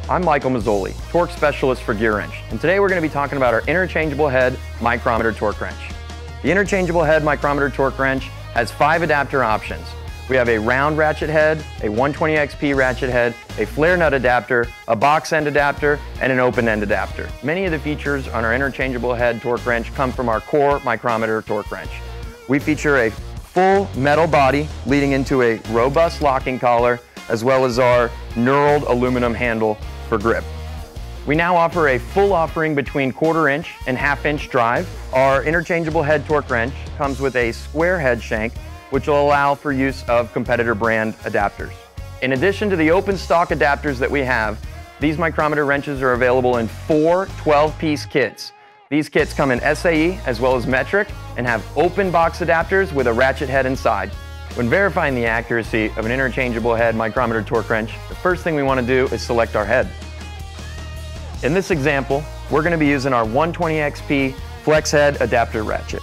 I'm Michael Mazzoli, torque specialist for GearWrench, and today we're going to be talking about our interchangeable head micrometer torque wrench. The interchangeable head micrometer torque wrench has 5 adapter options. We have a round ratchet head, a 120XP ratchet head, a flare nut adapter, a box end adapter, and an open end adapter. Many of the features on our interchangeable head torque wrench come from our core micrometer torque wrench. We feature a full metal body leading into a robust locking collar, as well as our knurled aluminum handle for grip. We now offer a full offering between 1/4 inch and 1/2 inch drive. Our interchangeable head torque wrench comes with a square head shank, which will allow for use of competitor brand adapters. In addition to the open stock adapters that we have, these micrometer wrenches are available in 4 12-piece kits. These kits come in SAE as well as metric and have open box adapters with a ratchet head inside. When verifying the accuracy of an interchangeable head micrometer torque wrench, the first thing we want to do is select our head. In this example, we're going to be using our 120XP flex head adapter ratchet.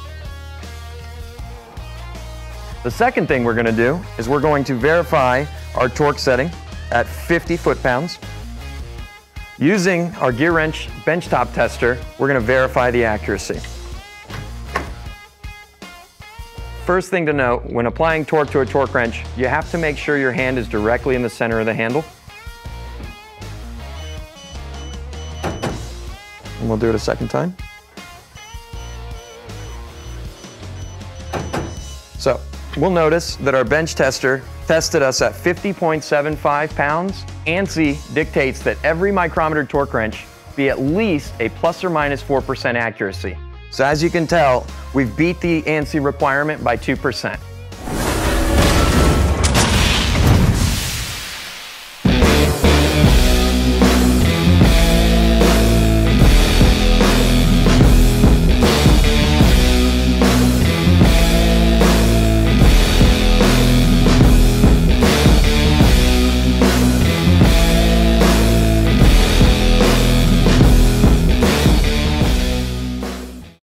The second thing we're going to do is we're going to verify our torque setting at 50 foot-pounds. Using our GearWrench benchtop tester, we're going to verify the accuracy. First thing to note, when applying torque to a torque wrench, you have to make sure your hand is directly in the center of the handle. And we'll do it a second time. So, we'll notice that our bench tester tested us at 50.75 pounds. ANSI dictates that every micrometer torque wrench be at least a plus or minus 4% accuracy. So as you can tell, we've beat the ANSI requirement by 2%.